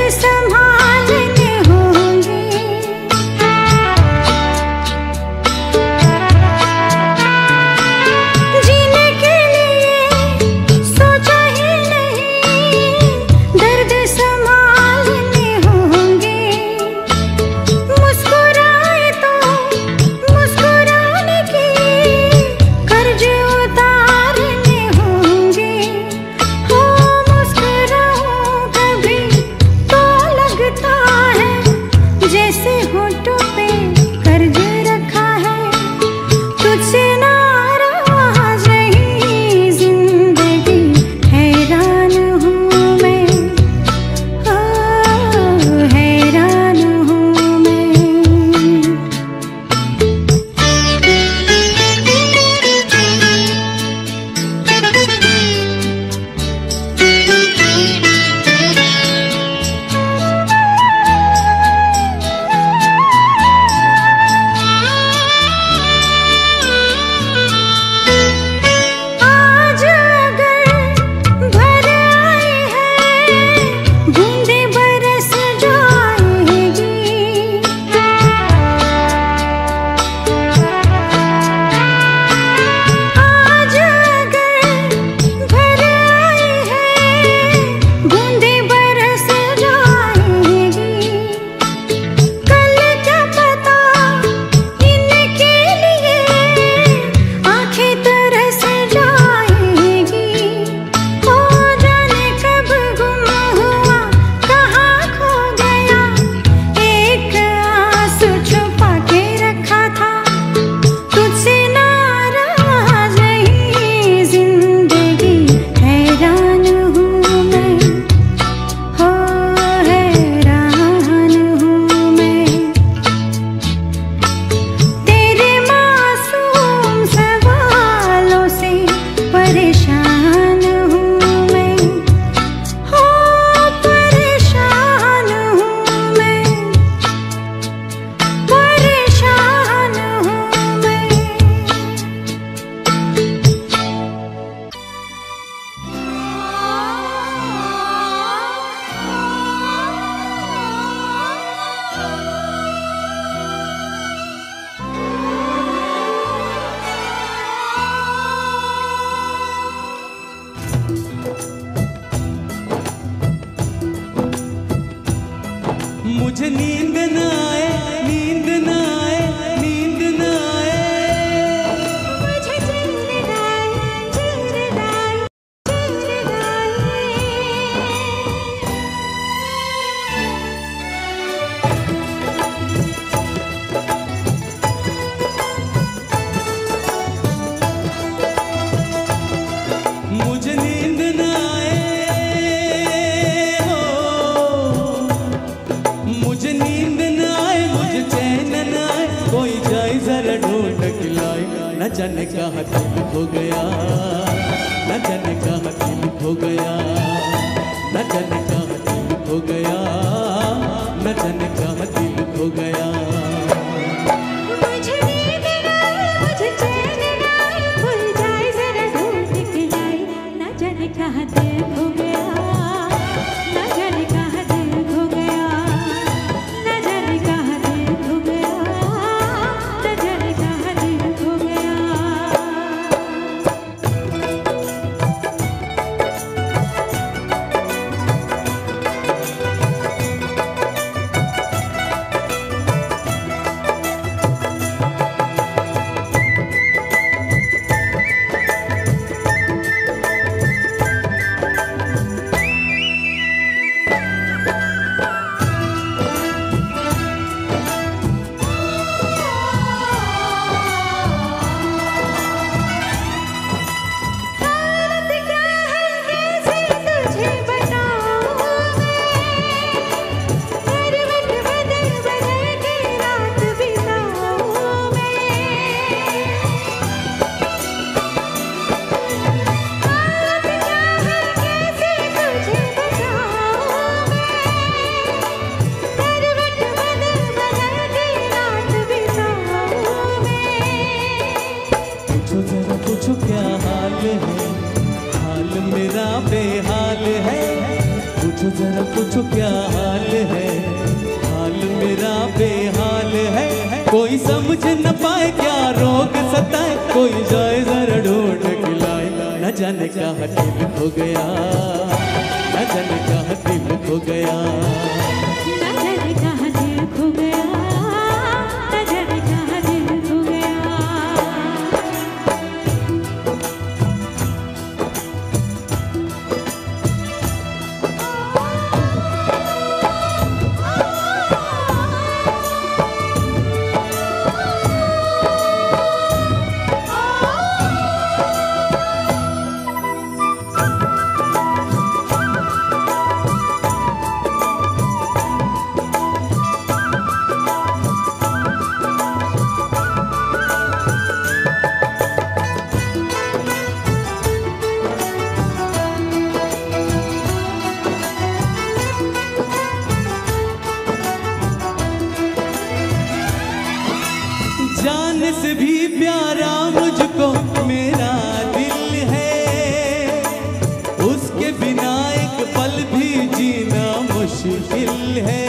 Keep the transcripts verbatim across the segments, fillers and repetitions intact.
संभालने होंगे। जीने के लिए सोचा ही नहीं, दर्द संभालने होंगे। मुस्कुराए तो मुस्कुराने की कर्ज उतारने होंगे। हो मुस्कुराऊं कभी तो लगता है जैसे होठों पे कर्ज रखा है। तुझसे नाराज नहीं जिंदगी, हैरान हूँ मैं, ओ हैरान हूँ मैं। आज अगर भर आई है बूंदे बरस जाएगी। आज अगर भर आई है बूंदे बरस जाएगी। कल क्या पता इनके लिए आंखें तरस जाएगी। हो जाने कब गुम हुआ, कहाँ खो गया, एक आंसू छुपा के रखा था। तुझसे नाराज नहीं जिंदगी, हैरान हूँ मैं, हो हैरान हूँ मैं। तेरे मासूम सवालों से परेशान हूँ मैं, हो परेशान हूँ मैं, परेशान हूँ मैं। मुझे नींद न आए, नींद न आए, नींद न आए। मुझे नींद आए, नींद आए, नींद आए। मुझे नींद न आए हो, मुझे नींद न आए, मुझे चैन न आए। कोई जाए जरा ढूंढ के लाए, न जाने कहाँ दिल खो गया, न जाने कहाँ दिल खो गया, न जाने कहाँ दिल खो गया, न जाने कहाँ दिल खो गया। मुझे नींद आए, मुझे चैन आए, खुल जाए जरा ढूंढ के लाए। न जाने कहाँ दिल खो गया, न जाने कहाँ दिल खो गया, न जाने कहाँ दिल खो गया, न जाने कहाँ दिल खो गया। जरा पूछो क्या हाल है, हाल मेरा बेहाल है। कोई समझ न पाए क्या रोग सताए, कोई जाए जरा ढूंढ के लाए। न जाने कहाँ दिल खो गया, न जाने कहाँ दिल खो गया, न जाने कहाँ दिल खो गया, न जाने कहाँ दिल खो गया। जान से भी प्यारा मुझको मेरा दिल है, उसके बिना एक पल भी जीना मुश्किल है।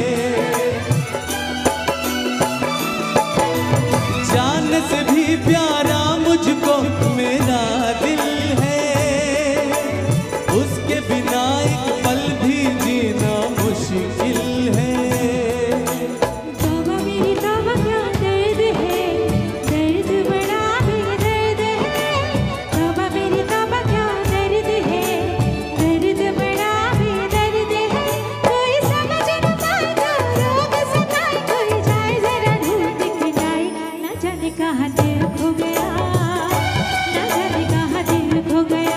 जान से भी प्यारा मुझको मेरा दिल है, उसके बिना एक पल भी जीना मुश्किल है। तौबा मेरी तौबा क्या दर्द है, दर्द बड़ा बेदर्द है। तौबा मेरी तौबा क्या दर्द है, दर्द बड़ा बेदर्द है। कोई समझ न पाए क्या रोग सताए, कोई जाए जरा ढूंढ के लाए। न जाने कहाँ दिल खो गया, न जाने कहाँ दिल खो गया।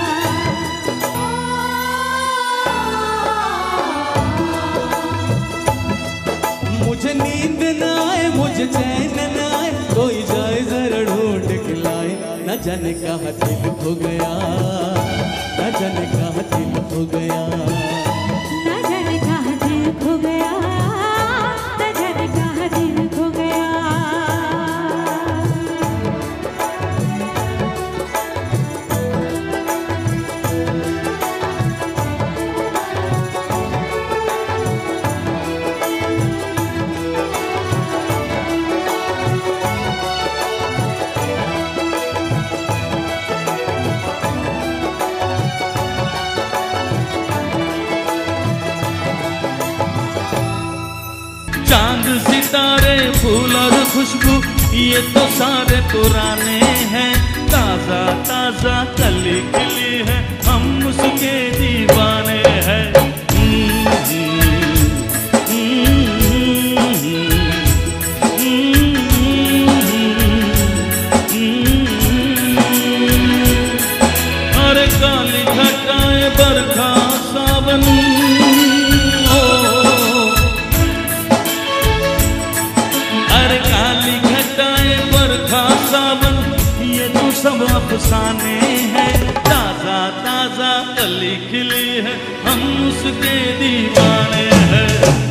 मुझे नींद न आए, मुझे चैन न आए, कोई जाए जरा ढूंढ के लाए। न जाने कहाँ दिल खो गया, न जाने कहाँ दिल खो गया, न जाने कहाँ दिल खो गया, न जाने कहाँ दिल खो गया। चांद सितारे फूल और खुशबू ये तो सारे पुराने हैं। ताजा ताजा कली खिली है, हम उसके दीवाने हैं। अरे काली घटाए बरखा सावन, अरे काली घटाए बरखा सावन ये तो सब अफसाने हैं। ताजा ताजा कली खिली है, हम उसके दीवाने हैं।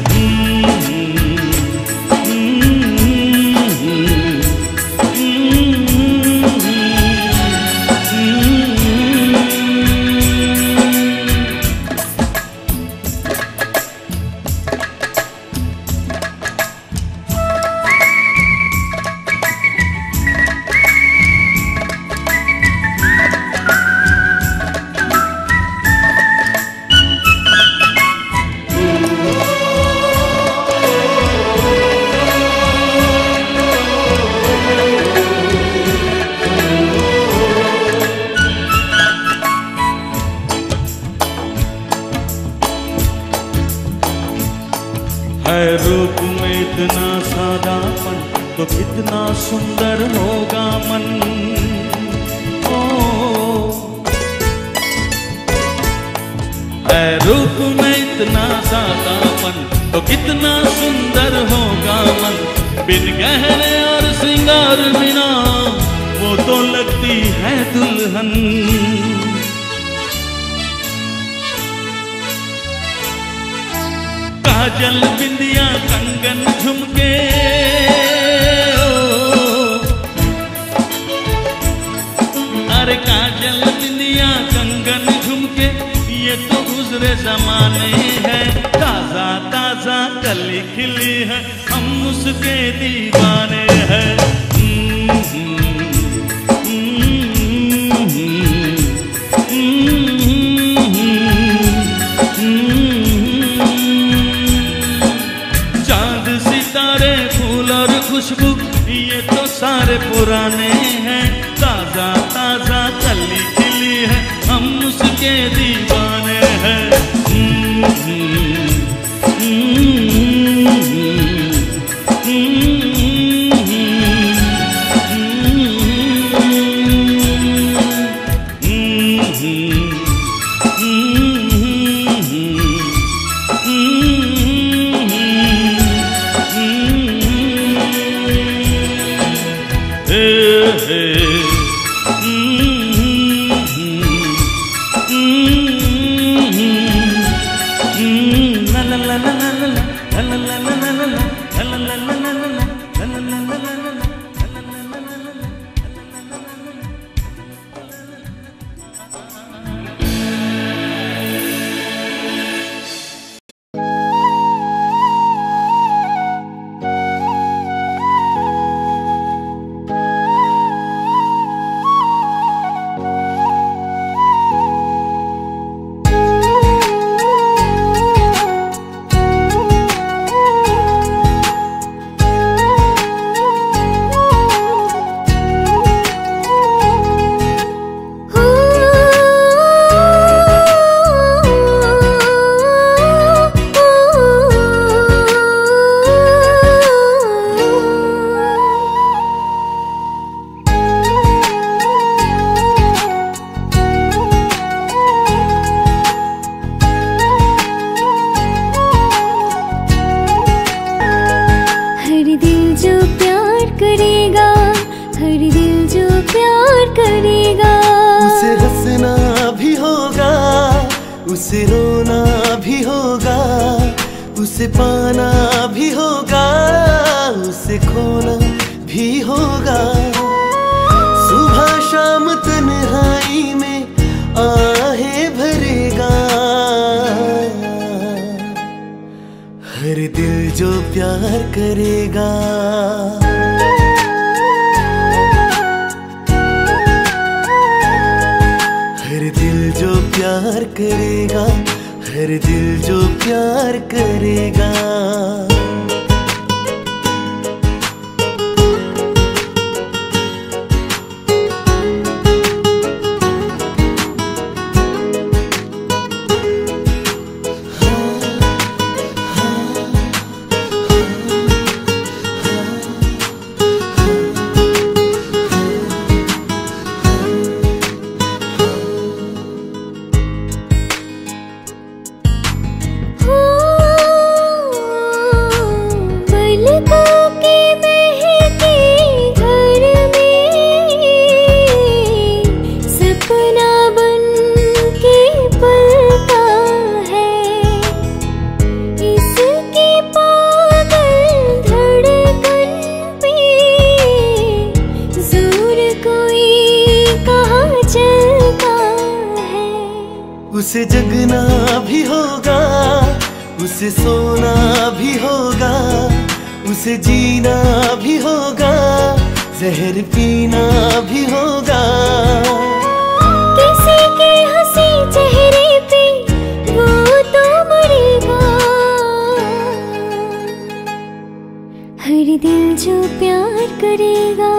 है रूप में इतना सादापन तो कितना सुंदर होगा मन। ओ है रूप में इतना सादापन तो कितना सुंदर होगा मन। बिन गहने और श्रृंगार बिना वो तो लगती है दुल्हन। काजल बिंदिया कंगन झुमके, अरे काजल बिंदिया कंगन झुमके ये तो गुजरे जमाने हैं, ताजा ताजा कली खिली है, हम उसके दीवाने हैं। चांद सितारे फूल और खुशबू ये तो सारे पुराने हैं, ताजा ताजा कली खिली है, हम उसके दीवाने हैं। उसे रोना भी होगा, उसे पाना भी होगा, उसे खोना भी होगा। सुबह शाम तन्हाई में आहें भरेगा, हर दिल जो प्यार करेगा। हर दिल जो प्यार करेगा, हर दिल जो प्यार करेगा। उसे जगना भी होगा, उसे सोना भी होगा, उसे जीना भी होगा, जहर पीना भी होगा। किसी के हंसी चेहरे पे वो तो मरेगा, हर दिल जो प्यार करेगा।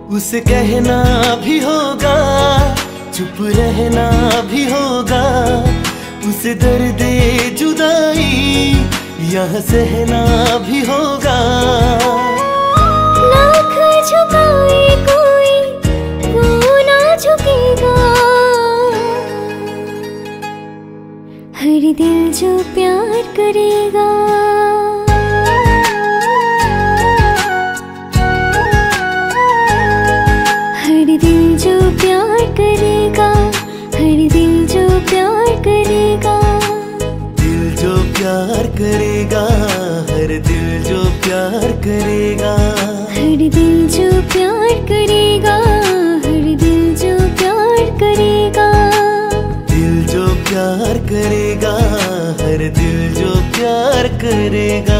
उसे कहना भी होगा, चुप रहना भी होगा, उसे दर्द जुदाई यहाँ सहना भी होगा। लाख झुकाए कोई वो ना झुकेगा, हर दिल जो प्यार करेगा। हर दिल जो प्यार करेगा, हर दिल जो प्यार करेगा, दिल जो प्यार करेगा, हर दिल जो प्यार करेगा, हर दिल जो प्यार करेगा, हर दिल जो प्यार करेगा, दिल जो प्यार करेगा, हर दिल जो प्यार करेगा।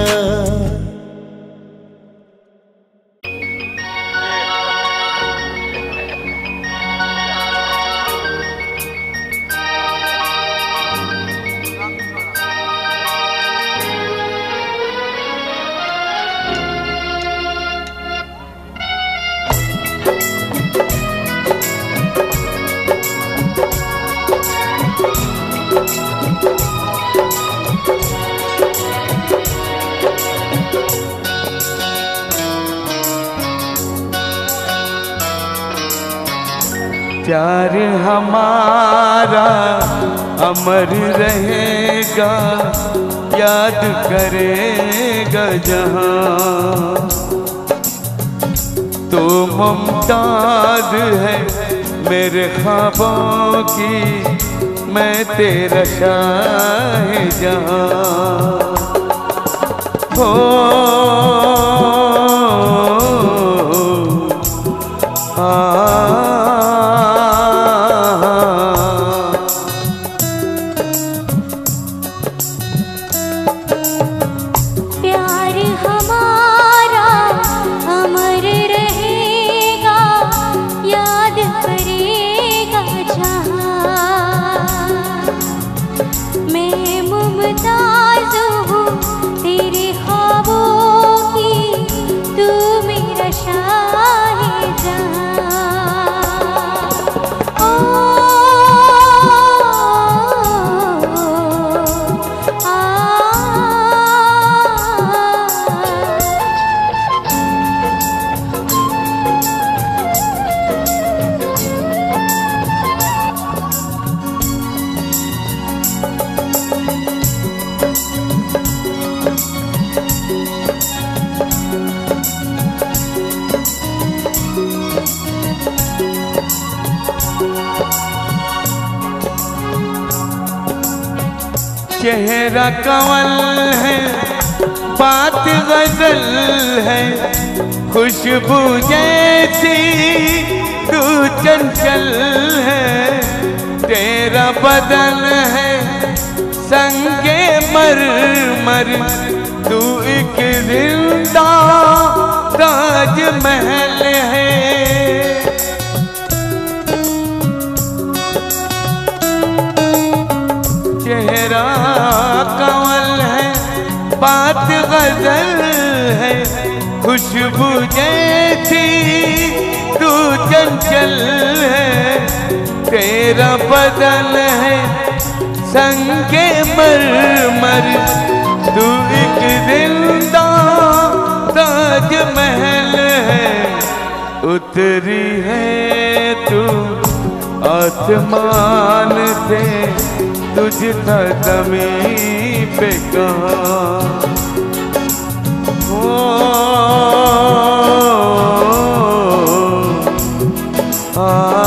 प्यार हमारा अमर रहेगा, याद करेगा जहां। तो मुमताज है मेरे ख्वाबों की, मैं तेरा शाहजहां। हो आ चेहरा कंवल है, बात गजल है, खुशबू जैसी तू चंचल है। तेरा बदन है संगे मरमर, तू एक जिंदा ताजमहल है। चेहरा कंवल है, बात गजल है, खुशबू जैसी तू चंचल है। तेरा बदन है संगे मरमर, तू एक जिंदा ताजमहल है। उतरी है तू आसमान से, तुझ था ज़मीं पे कहाँ। ओ आ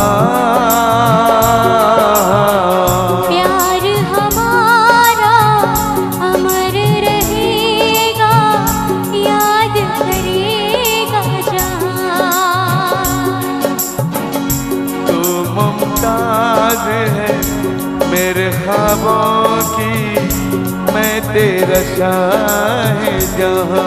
प्यार हमारा अमर रहेगा, याद करेगा जहां। तू मुमताज है मेरे ख्वाबों की, मैं तेरा शाहजहां।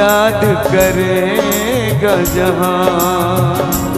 याद करेगा जहां।